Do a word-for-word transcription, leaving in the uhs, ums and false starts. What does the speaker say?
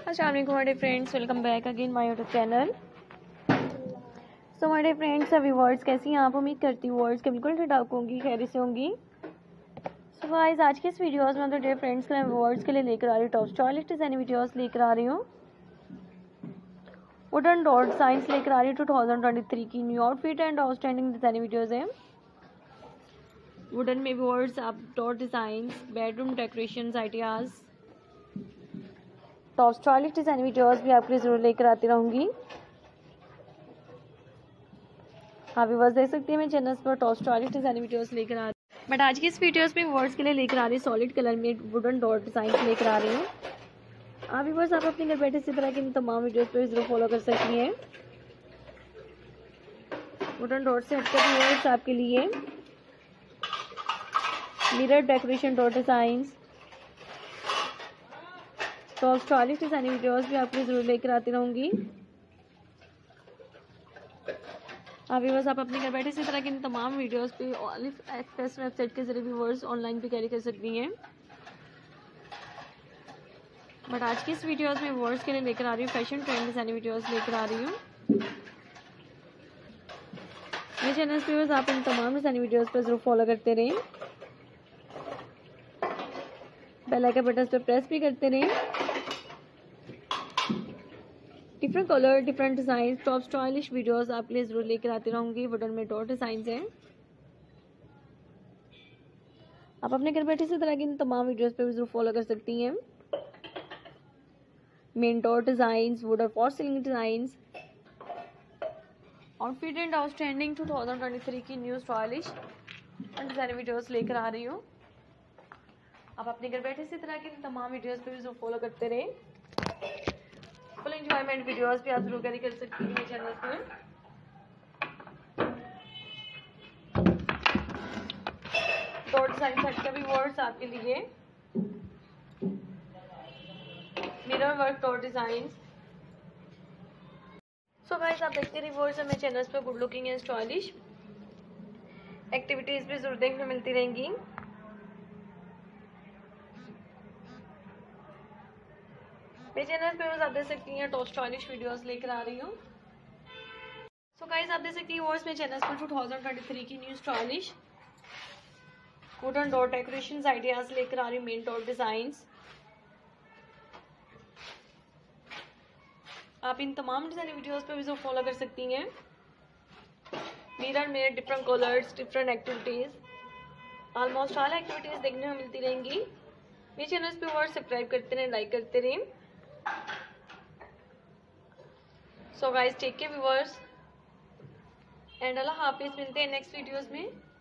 अस्सलाम वालेकुम my dear friends, welcome back again my YouTube channel. So my dear friends, सभी words कैसी हैं आप? उम्मीद करती हूँ वर्ड्स के बिल्कुल ठीक ठाक होंगी, खैरियत से होंगी। सो गाइस, आज के इस वीडियोस में तो डियर फ्रेंड्स के वर्ड्स के लिए लेकर आ रही हूँ टॉप स्टाइलिश डिजाइन वीडियोस लेकर आ रही हूँ। वुडन डॉट साइंस लेकर आ रही हूँ टू थाउजेंड ट्वेंटी थ्री की new outfit and outstanding design videos हैं। वुडन में भी वर्ड्स आप dot designs, bedroom decoration ideas, top stylish design videos भी आपके लिए जरूर लेकर आती रहूंगी। आप भी बस देख सकती हैं मेरे चैनल पर टॉप स्टाइलिश डिजाइन वीडियोस लेकर आ रही हूँ। बट आज की इस वीडियोस में वर्ड्स के लिए लेकर आ रही हूँ सॉलिड कलर में वुडन डॉट डिजाइन लेकर आ रही हूँ। आप भी बस आप अपने घर बैठे इसी तरह की तमाम वीडियोस पर जरूर फॉलो कर सकती हैं। वुडन डॉट से हटकर भी वर्ड्स आपके लिए mirror decoration dot designs, top stylish design videos भी आपके लिए जरूर लेकर आती रहूंगी। अभी बस आप अपने घर बैठे इसी तरह की तमाम वीडियोस पे ऑलिव एक्सप्रेस वेबसाइट के जरिए व्यूअर्स ऑनलाइन भी कैरी कर सकती हैं। बट आज की इस वीडियोस में व्यूअर्स के लिए लेकर आ रही हूँ फैशन ट्रेंड डिजाइन वीडियोस लेकर आ रही हूँ। मेरे चैनल पे बस आप इन तमाम डिजाइन वीडियोस पर जरूर फॉलो करते रहें, बेल आइकन बटन पर प्रेस भी करते रहें। Different colour, different design, top stylish videos आपके लिए जरूर लेकर आती रहूंगी। वुडन में डॉट डिजाइन हैं। आप अपने घर बैठे इसी तरह की तमाम वीडियोस पे भी जरूर फॉलो कर सकती हैं। Main dot designs, wooden for ceiling designs, outfit and outstanding two thousand twenty three की न्यू स्टाइलिश डिजाइन वीडियोस लेकर आ रही हूँ। आप अपने घर बैठे इसी तरह की तमाम वीडियोस पे भी जरूर फॉलो करते रहें। फुल एंजॉयमेंट वीडियोस भी आप जरूर कैरी कर सकती हैं मेरे चैनल पर। डॉट डिजाइन सेट का भी वर्ड्स आपके लिए mirror work dot design. So guys, आप देखते रहिए वर्ड्स मेरे चैनल पर good looking and stylish activities भी जरूर देखने मिलती रहेंगी। मेरे चैनल पे बस आप देख सकती हैं टॉप स्टाइलिश वीडियोस लेकर आ रही हूँ। सो गाइस, आप देख सकती हैं वर्ड्स मेरे चैनल पर टू थाउजेंड ट्वेंटी थ्री की new stylish wooden dot decoration ideas लेकर आ रही हूँ। मेन डॉट डिजाइंस, आप इन तमाम डिजाइन वीडियोस पे भी जो फॉलो कर सकती हैं। मिरर में different colours, different activities, almost all activities देखने को मिलती रहेंगी। मेरे चैनल पे वर्ड सब्सक्राइब करते रहें, लाइक करते रहें। So guys, take care viewers and अल्लाह हाफिज। मिलते हैं नेक्स्ट वीडियोस में।